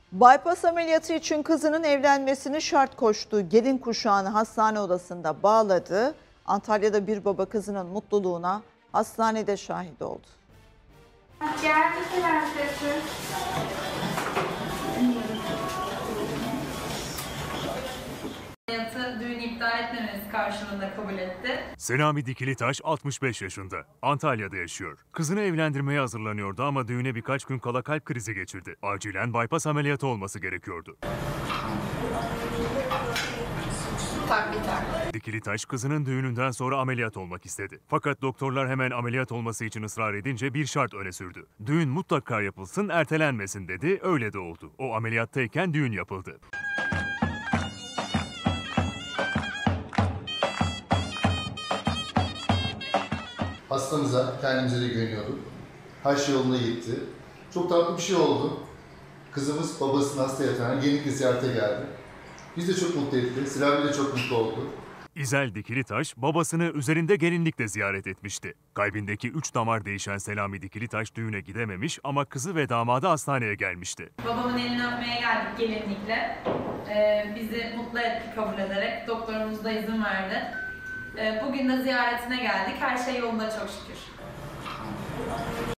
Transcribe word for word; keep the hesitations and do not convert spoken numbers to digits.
Bypass ameliyatı için kızının evlenmesini şart koştuğu gelin kuşağını hastane odasında bağladı. Antalya'da bir baba kızının mutluluğuna hastanede şahit oldu. Gel bir prensesim. Ameliyatı düğünü iptal etmemesi karşılığında kabul etti. Selami Dikilitaş altmış beş yaşında. Antalya'da yaşıyor. Kızını evlendirmeye hazırlanıyordu ama düğüne birkaç gün kala kalp krizi geçirdi. Acilen bypass ameliyatı olması gerekiyordu. Tak bir tak. Dikilitaş kızının düğününden sonra ameliyat olmak istedi. Fakat doktorlar hemen ameliyat olması için ısrar edince bir şart öne sürdü. Düğün mutlaka yapılsın, ertelenmesin dedi. Öyle de oldu. O ameliyattayken düğün yapıldı. Hastamıza, kendimize de güveniyorduk. Her şey yolunda gitti. Çok tatlı bir şey oldu. Kızımız babasının hasta yatağına gelinlikle ziyarete geldi. Biz de çok mutlu etti. Selami de çok mutlu oldu. İzel Dikilitaş babasını üzerinde gelinlikle ziyaret etmişti. Kalbindeki üç damar değişen Selami Dikilitaş düğüne gidememiş ama kızı ve damadı hastaneye gelmişti. Babamın elini öpmeye geldik gelinlikle. Ee, bizi mutlu etti kabul ederek. Doktorumuz da izin verdi. Ee, bugün de ziyaretine geldik. Her şey yolunda çok şükür.